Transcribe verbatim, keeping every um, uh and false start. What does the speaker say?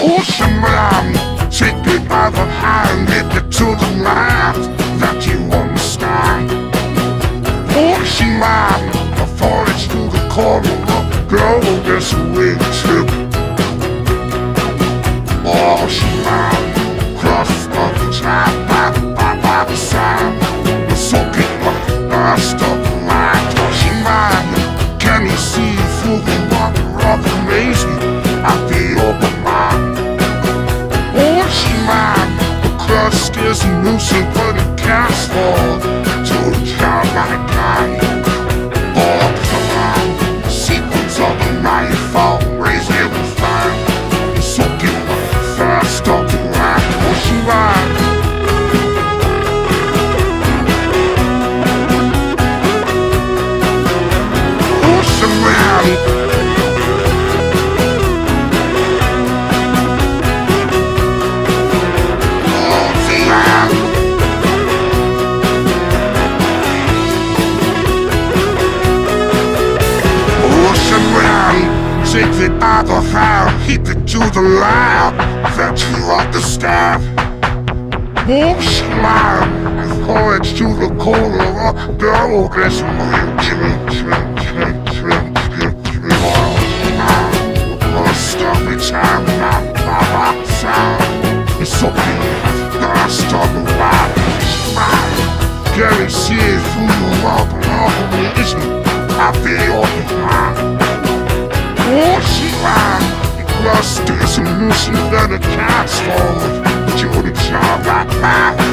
Ocean man, take me by the hand, lead me to the land that you understand. Ocean man, a forage to the corner of the globe, there's a wing trip. Ocean man, cross of the time, by the, by, by the sand, the soaking of the dust of the land. Ocean man, can you see through the water of amazement at the open mind? Ocean man, the crust is loosened but it can't fall to the childlike night. All the line, the sequence of the nightfall, raising every fire, the soaking of the thirst of the land. Ocean man, ocean man. Take it by the hand, keep it to the land that you understand. Ocean man, with courage to the corner of the globe, there's a real trim, trim, trim, trim, trim, trim. Ocean man, must of the time, not by my sound. It's so big, dust on the wild. Ocean man, can you see it through the rubber of the vision? I feel the mind. Ocean man, the crust is a loosened and it can't fall. But you wouldn't shout like that.